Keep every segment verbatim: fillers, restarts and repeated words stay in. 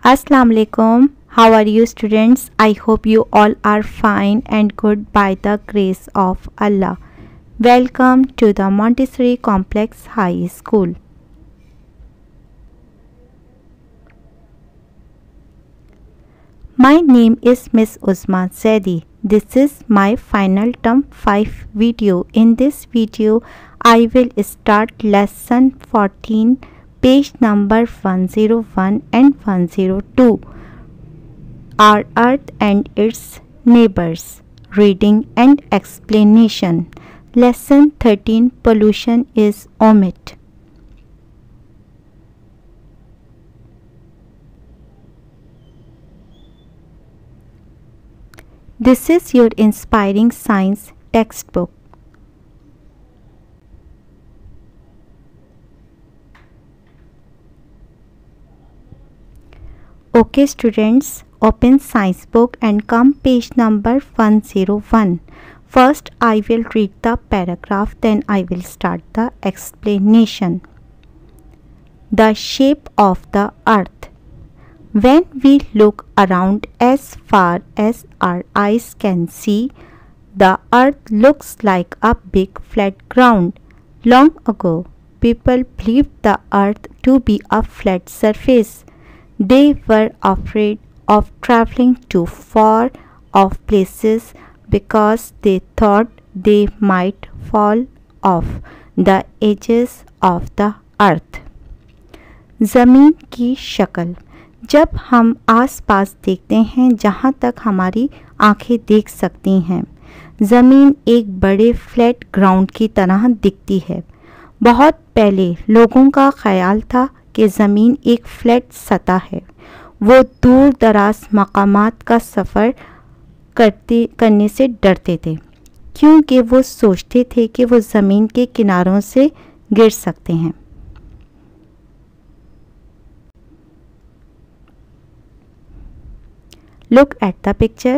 Assalamu alaikum. How are you students? I hope you all are fine and good by the grace of Allah. Welcome to the Montessori Complex High School. My name is Miss Uzma Zaidi. This is my final term five video. In this video, I will start lesson fourteen, page number one oh one and one oh two. Our Earth and its neighbors. Reading and explanation. Lesson thirteen, pollution is omit. This is your inspiring science textbook. Okay students, open science book and come page number one oh one. First I will read the paragraph, then I will start the explanation. The shape of the earth. When we look around as far as our eyes can see, the earth looks like a big flat ground. Long ago, people believed the earth to be a flat surface. They were afraid of traveling too far off places because they thought they might fall off the edges of the earth. ज़मीन की शक्ल. जब हम आसपास देखते हैं जहाँ तक हमारी आंखें देख सकती हैं, ज़मीन एक बड़े फ्लैट ग्राउंड की तरह दिखती है. बहुत पहले लोगों का ख्याल था कि ज़मीन एक फ्लैट सतह है. वो दूर दराज मकामात का सफ़र करते करने से डरते थे क्योंकि वो सोचते थे कि वो ज़मीन के किनारों से गिर सकते हैं. Look at the picture.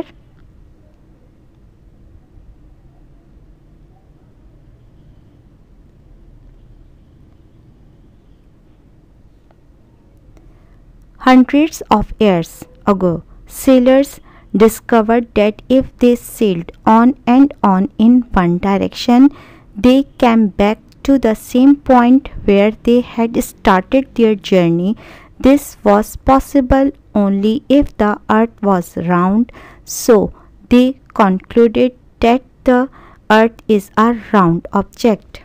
Hundreds of years ago, sailors discovered that if they sailed on and on in one direction, they came back to the same point where they had started their journey. This was possible only if the earth was round, so they concluded that the earth is a round object.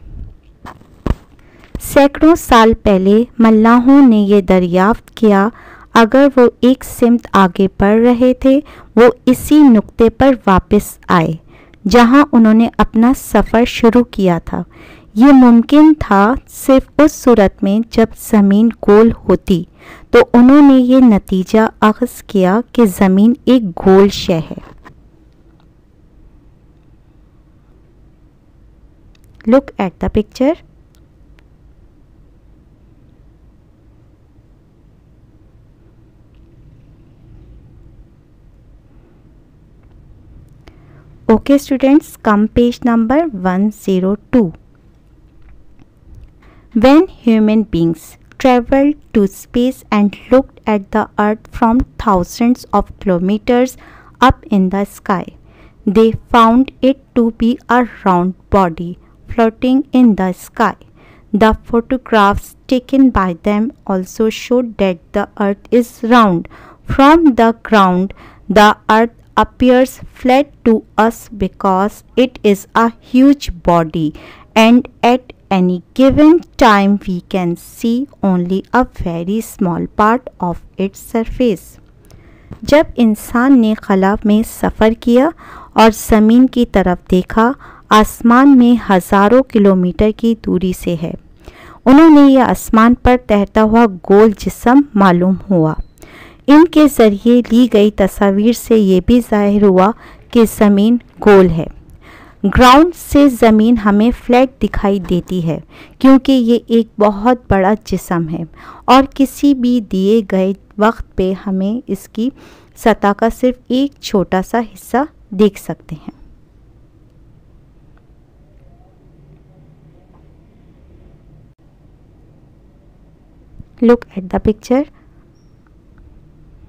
सैकड़ों साल पहले मल्लाहों ने ये दरियाफ्त किया, अगर वो एक सिमत आगे बढ़ रहे थे वो इसी नुक्ते पर वापस आए जहां उन्होंने अपना सफ़र शुरू किया था. ये मुमकिन था सिर्फ उस सूरत में जब ज़मीन गोल होती. तो उन्होंने ये नतीजा अख़ज़ किया कि ज़मीन एक गोल शय है. Look at the picture. Okay students, come page number one oh two. When human beings traveled to space and looked at the earth from thousands of kilometers up in the sky, they found it to be a round body floating in the sky. The photographs taken by them also showed that the earth is round. From the ground, the earth appears flat to us because it is a huge body, and at any given time we can see only a very small part of its surface. जब इंसान ने खला में सफ़र किया और ज़मीन की तरफ देखा, आसमान में हज़ारों किलोमीटर की दूरी से है. उन्होंने यह आसमान पर तैरता हुआ गोल जिस्म मालूम हुआ. इनके ज़रिए ली गई तस्वीर से ये भी ज़ाहिर हुआ कि ज़मीन गोल है. ग्राउंड से ज़मीन हमें फ्लैट दिखाई देती है क्योंकि ये एक बहुत बड़ा जिस्म है और किसी भी दिए गए वक्त पे हमें इसकी सतह का सिर्फ एक छोटा सा हिस्सा देख सकते हैं. Look at the picture.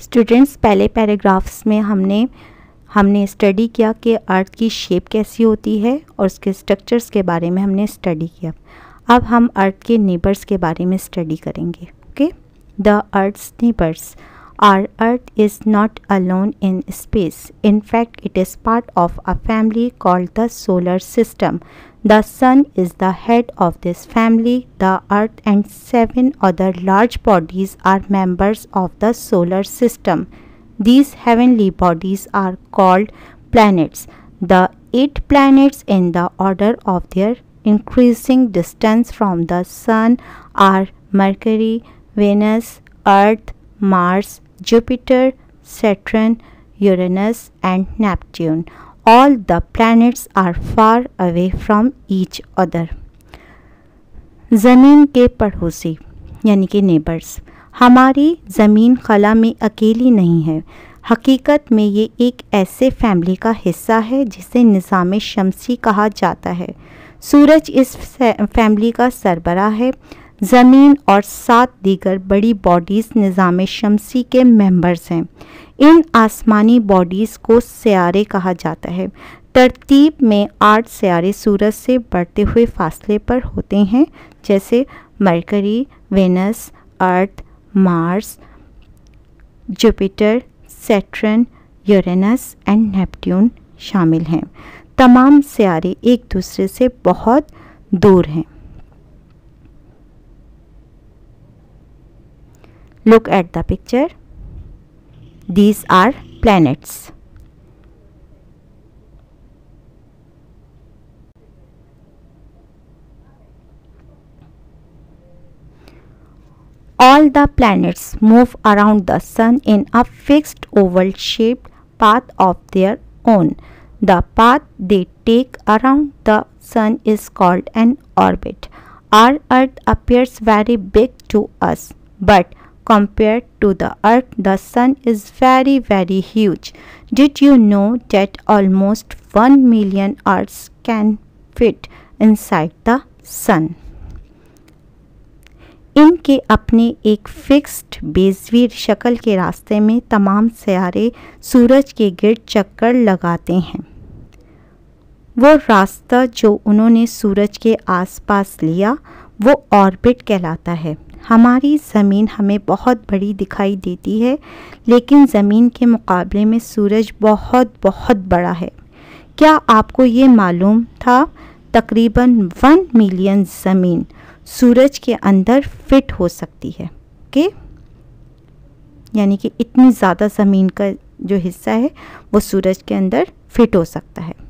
Students, पहले पैराग्राफ्स में हमने हमने स्टडी किया कि अर्थ की शेप कैसी होती है और उसके स्ट्रक्चर्स के बारे में हमने स्टडी किया। अब हम अर्थ के नेबर्स के बारे में स्टडी करेंगे। Okay, the earth's neighbours. Our Earth is not alone in space. In fact, it is part of a family called the solar system. The Sun is the head of this family. The Earth and seven other large bodies are members of the solar system. These heavenly bodies are called planets. The eight planets in the order of their increasing distance from the Sun are Mercury, Venus, Earth, Mars, Jupiter, Saturn, Uranus and Neptune. All the planets are far away from each other. ज़मीन के पड़ोसी यानी कि neighbours. हमारी ज़मीन खला में अकेली नहीं है। हकीकत में ये एक ऐसे फैमिली का हिस्सा है जिसे निज़ाम शमसी कहा जाता है। सूरज इस फैमिली का सरबराह है। ज़मीन और सात दीगर बड़ी बॉडीज़ निज़ाम शमसी के मेंबर्स हैं। इन आसमानी बॉडीज़ को सियारे कहा जाता है। तरतीब में आठ सियारे सूरज से बढ़ते हुए फासले पर होते हैं, जैसे Mercury, Venus, Earth, Mars, Jupiter, Saturn, Uranus and Neptune शामिल हैं। तमाम सियारे एक दूसरे से बहुत दूर हैं। Look at the picture. These are planets. All the planets move around the Sun in a fixed oval-shaped path of their own. The path they take around the Sun is called an orbit. Our Earth appears very big to us, but compared to the Earth, the Sun is very, very huge. Did you know that almost one million Earths can fit inside the Sun? इनके अपने एक fixed बेज़वीर शक्ल के रास्ते में तमाम सियारे सूरज के गिर्द चक्कर लगाते हैं। वो रास्ता जो उन्होंने सूरज के आसपास लिया वो ऑर्बिट कहलाता है। हमारी ज़मीन हमें बहुत बड़ी दिखाई देती है, लेकिन ज़मीन के मुकाबले में सूरज बहुत बहुत बड़ा है। क्या आपको ये मालूम था? तकरीबन वन मिलियन ज़मीन सूरज के अंदर फिट हो सकती है। ओके, यानी कि इतनी ज़्यादा ज़मीन का जो हिस्सा है वो सूरज के अंदर फिट हो सकता है।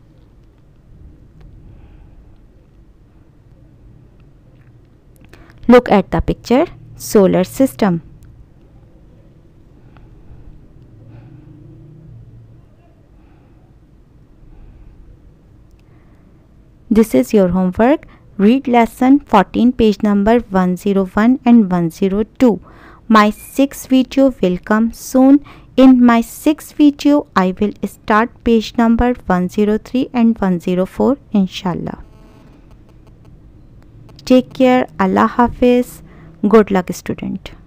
Look at the picture. Solar system. This is your homework. Read lesson fourteen, page number one oh one and one oh two. My sixth video will come soon. In my sixth video, I will start page number one oh three and one oh four, inshallah. Take care. Allah Hafiz. Good luck, student.